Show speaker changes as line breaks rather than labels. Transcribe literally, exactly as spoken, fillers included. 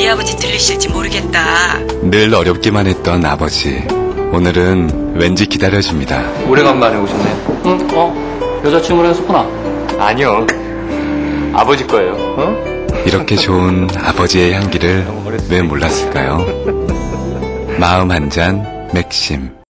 네 아버지 들리실지 모르겠다.
늘 어렵기만 했던 아버지. 오늘은 왠지 기다려줍니다.
오래간만에 오셨네요.
응? 어? 여자친구랑 했었구나.
아니요. 아버지 거예요. 어?
이렇게 좋은 아버지의 향기를 왜 몰랐을까요? 마음 한 잔 맥심.